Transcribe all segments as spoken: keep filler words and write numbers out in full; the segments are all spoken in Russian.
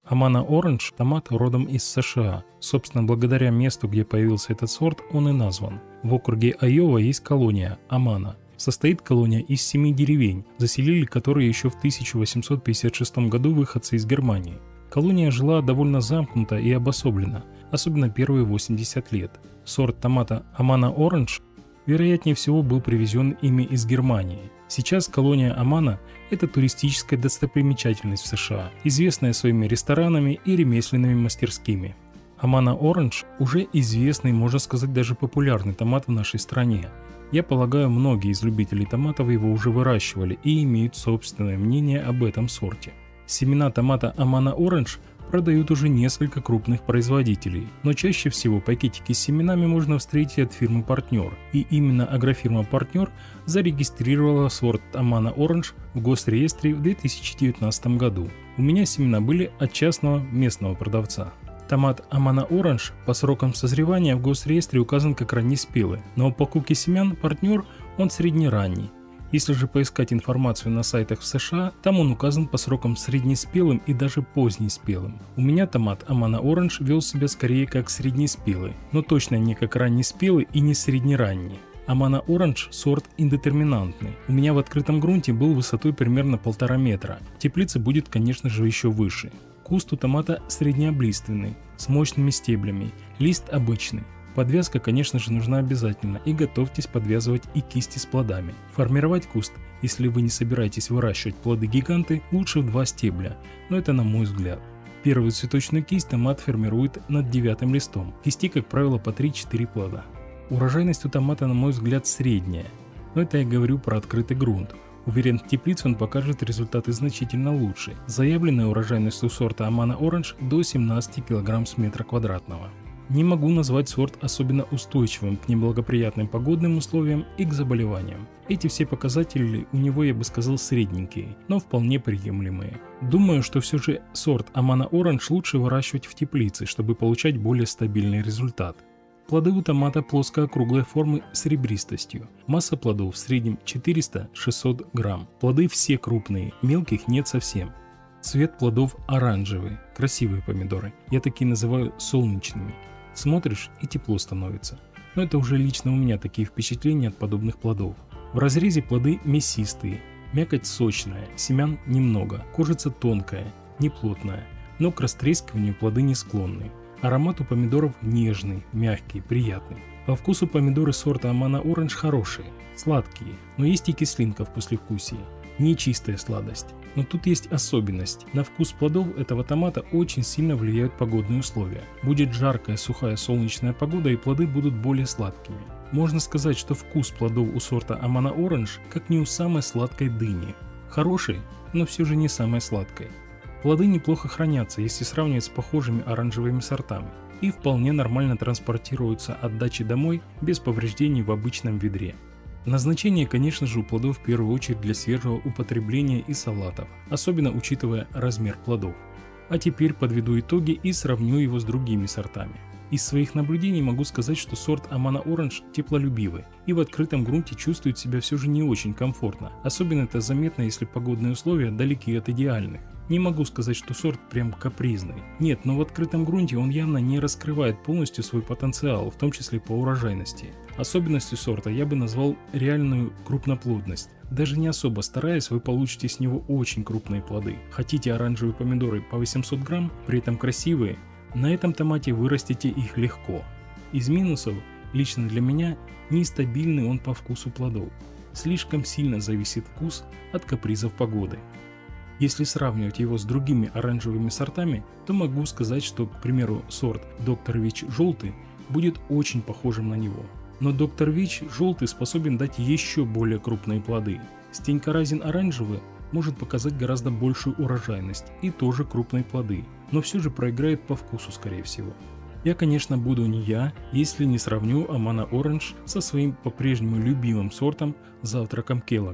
Amana Orange – томат родом из США. Собственно, благодаря месту, где появился этот сорт, он и назван. В округе Айова есть колония Amana. Состоит колония из семи деревень, заселили которые еще в тысяча восемьсот пятьдесят шестом году выходцы из Германии. Колония жила довольно замкнуто и обособленно, особенно первые восемьдесят лет. Сорт томата Amana Orange, вероятнее всего, был привезен ими из Германии. Сейчас колония Amana – это туристическая достопримечательность в США, известная своими ресторанами и ремесленными мастерскими. Amana Orange – уже известный, можно сказать, даже популярный томат в нашей стране. Я полагаю, многие из любителей томатов его уже выращивали и имеют собственное мнение об этом сорте. Семена томата Amana Orange продают уже несколько крупных производителей, но чаще всего пакетики с семенами можно встретить от фирмы «Партнер», и именно агрофирма «Партнер» зарегистрировала сорт Amana Orange в Госреестре в две тысячи девятнадцатом году. У меня семена были от частного местного продавца. Томат Amana Orange по срокам созревания в Госреестре указан как раннеспелый, но в упаковке семян «Партнер» он среднеранний. Если же поискать информацию на сайтах в США, там он указан по срокам среднеспелым и даже позднеспелым. У меня томат Amana Orange вел себя скорее как среднеспелый, но точно не как раннеспелый и не среднеранний. Amana Orange сорт индетерминантный. У меня в открытом грунте был высотой примерно полтора метра. В теплице будет, конечно же, еще выше. Куст у томата среднеоблиственный, с мощными стеблями, лист обычный. Подвязка, конечно же, нужна обязательно, и готовьтесь подвязывать и кисти с плодами. Формировать куст, если вы не собираетесь выращивать плоды-гиганты, лучше в два стебля, но это на мой взгляд. Первую цветочную кисть томат формирует над девятым листом, кисти, как правило, по три-четыре плода. Урожайность у томата, на мой взгляд, средняя, но это я говорю про открытый грунт. Уверен, в теплице он покажет результаты значительно лучше. Заявленная урожайность у сорта Amana Orange до семнадцати килограмм с метра квадратного. Не могу назвать сорт особенно устойчивым к неблагоприятным погодным условиям и к заболеваниям. Эти все показатели у него, я бы сказал, средненькие, но вполне приемлемые. Думаю, что все же сорт Amana Orange лучше выращивать в теплице, чтобы получать более стабильный результат. Плоды у томата плоско-округлой формы с ребристостью. Масса плодов в среднем четыреста-шестьсот грамм. Плоды все крупные, мелких нет совсем. Цвет плодов оранжевый, красивые помидоры. Я такие называю солнечными. Смотришь и тепло становится. Но это уже лично у меня такие впечатления от подобных плодов. В разрезе плоды мясистые, мякоть сочная, семян немного, кожица тонкая, неплотная, но к растрескиванию плоды не склонны. Аромат у помидоров нежный, мягкий, приятный. По вкусу помидоры сорта Amana Orange хорошие, сладкие, но есть и кислинка в послевкусии. Не чистая сладость. Но тут есть особенность. На вкус плодов этого томата очень сильно влияют погодные условия. Будет жаркая, сухая, солнечная погода, и плоды будут более сладкими. Можно сказать, что вкус плодов у сорта Amana Orange как не у самой сладкой дыни. Хороший, но все же не самой сладкой. Плоды неплохо хранятся, если сравнивать с похожими оранжевыми сортами, и вполне нормально транспортируются от дачи домой без повреждений в обычном ведре. Назначение, конечно же, у плодов в первую очередь для свежего употребления и салатов, особенно учитывая размер плодов. А теперь подведу итоги и сравню его с другими сортами. Из своих наблюдений могу сказать, что сорт Amana Orange теплолюбивый и в открытом грунте чувствует себя все же не очень комфортно. Особенно это заметно, если погодные условия далеки от идеальных. Не могу сказать, что сорт прям капризный. Нет, но в открытом грунте он явно не раскрывает полностью свой потенциал, в том числе по урожайности. Особенностью сорта я бы назвал реальную крупноплодность. Даже не особо стараясь, вы получите с него очень крупные плоды. Хотите оранжевые помидоры по восемьсот грамм, при этом красивые? На этом томате вырастите их легко. Из минусов, лично для меня, нестабильный он по вкусу плодов. Слишком сильно зависит вкус от капризов погоды. Если сравнивать его с другими оранжевыми сортами, то могу сказать, что, к примеру, сорт доктор Вич желтый будет очень похожим на него. Но доктор Вич желтый способен дать еще более крупные плоды. Стенька Разин оранжевый может показать гораздо большую урожайность и тоже крупные плоды, но все же проиграет по вкусу, скорее всего. Я, конечно, буду не я, если не сравню Amana Orange со своим по-прежнему любимым сортом завтраком Келлога.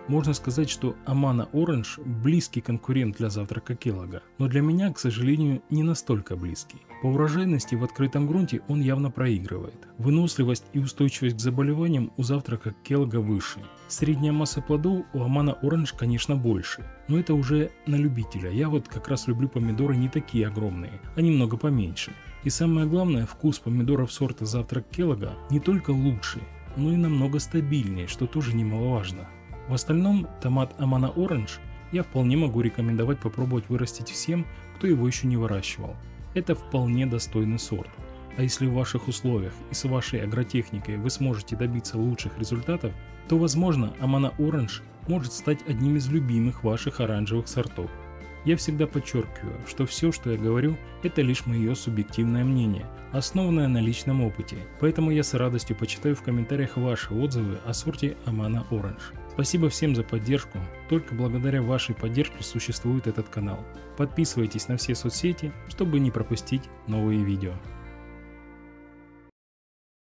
Можно сказать, что Amana Orange близкий конкурент для завтрака Келлога, но для меня, к сожалению, не настолько близкий. По урожайности в открытом грунте он явно проигрывает. Выносливость и устойчивость к заболеваниям у завтрака Келлога выше. Средняя масса плодов у Amana Orange, конечно, больше, но это уже на любителя. Я вот как раз люблю помидоры не такие огромные, а немного поменьше. И самое главное, вкус помидоров сорта завтрак Келлога не только лучше, но и намного стабильнее, что тоже немаловажно. В остальном, томат Amana Orange я вполне могу рекомендовать попробовать вырастить всем, кто его еще не выращивал. Это вполне достойный сорт. А если в ваших условиях и с вашей агротехникой вы сможете добиться лучших результатов, то, возможно, Amana Orange может стать одним из любимых ваших оранжевых сортов. Я всегда подчеркиваю, что все, что я говорю, это лишь мое субъективное мнение, основанное на личном опыте, поэтому я с радостью почитаю в комментариях ваши отзывы о сорте Amana Orange. Спасибо всем за поддержку, только благодаря вашей поддержке существует этот канал. Подписывайтесь на все соцсети, чтобы не пропустить новые видео.